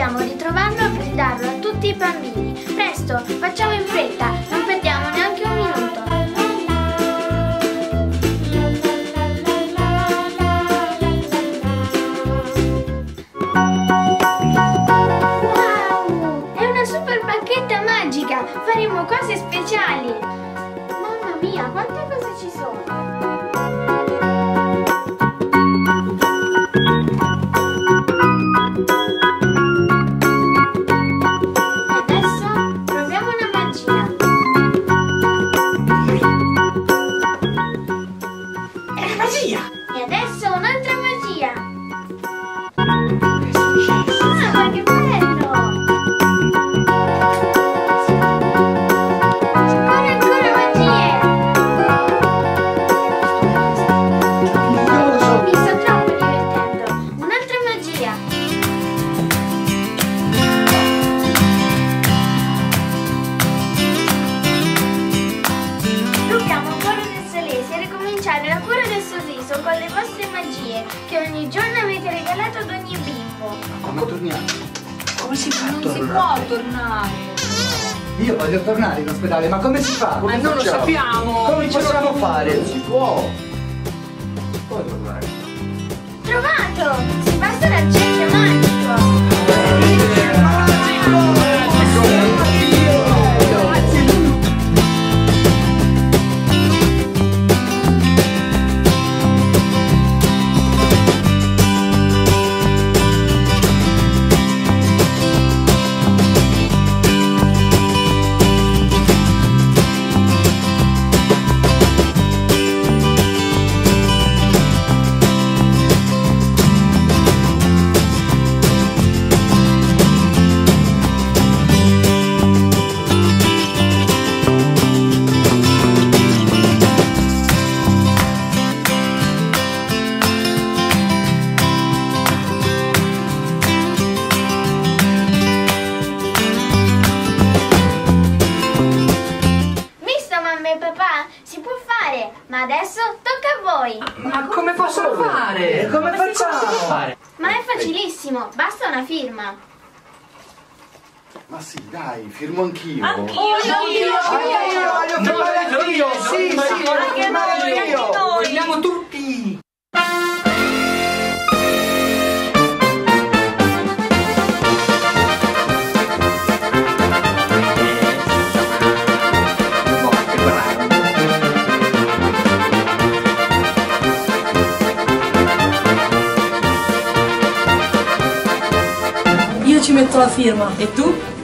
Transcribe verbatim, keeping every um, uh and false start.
dobbiamo ritrovarlo per darlo a tutti i bambini. Presto, facciamo in fretta, non perdiamo neanche un minuto. Wow! È una super bacchetta magica! Faremo cose speciali! Mamma mia, quante cose ci sono! E adesso un'altra magia! Ah, ma che bello! Ancora ancora magie! Mi sto troppo divertendo! Un'altra magia! Dobbiamo correre del Salese e ricominciare la cura del sorriso con le vostre magie che ogni giorno avete regalato ad ogni bimbo. Come torniamo? Come si fa a Non tornare? si può tornare. Io voglio tornare in ospedale, ma come si fa? Ma non lo sappiamo. Come possiamo fare? Non si può. Puoi tornare. Trovato! Si passa l'accento magico! Papà, si può fare, ma adesso tocca a voi. Ma come posso fare? E come facciamo? Ma è facilissimo, basta una firma. Ma sì, dai, firmo anch'io. Anch'io, Anche io voglio firmare anch'io! Sì, sì, voglio firmare anch'io! Vogliamo tutti! Io ci metto la firma. E tu?